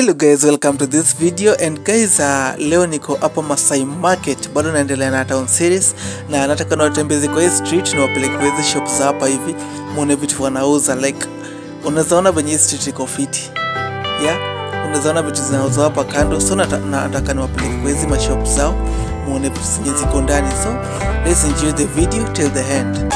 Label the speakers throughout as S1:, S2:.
S1: Hello guys, welcome to this video. And guys, leo niko hapa Maasai market, bado naendelea na town series na nataka niwatembeze kwa hii street na wapeleke kwa hizi shops hapa hivi muone vitu wanauza. Like unaweza ona venye street iko fiti. Yeah, unaweza ona vitu zinauzwa hapa kando. So nataka niwapeleke kwa hizi mashops zao muone vitu zenye ziko ndani. So let's enjoy the video till the end.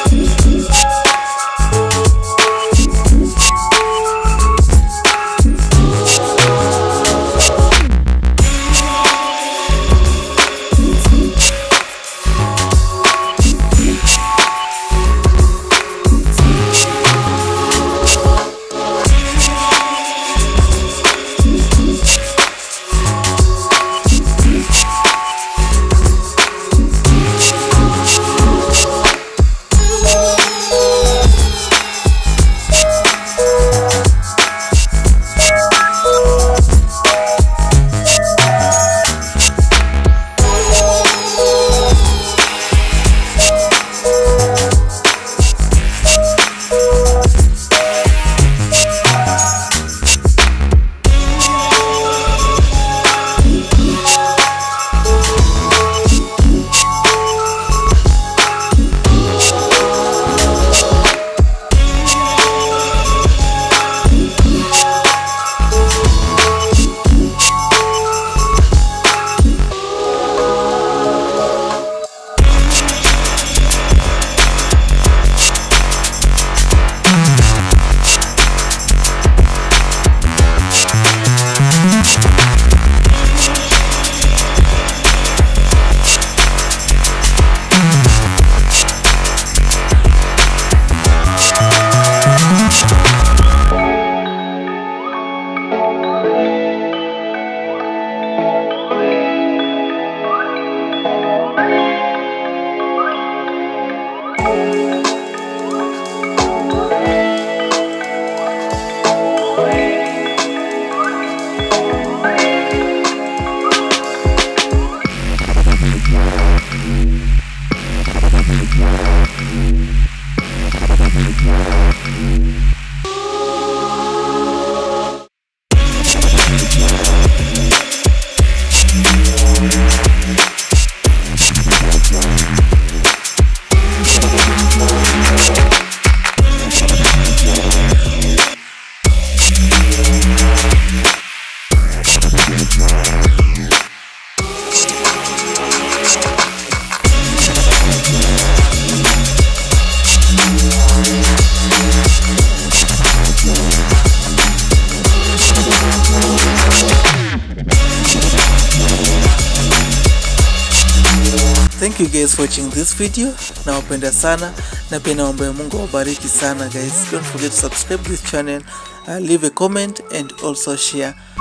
S1: Thank you guys for watching this video. Nawapenda sana na pia naomba Mungu awabariki sana guys. Don't forget to subscribe this channel, leave a comment and also share.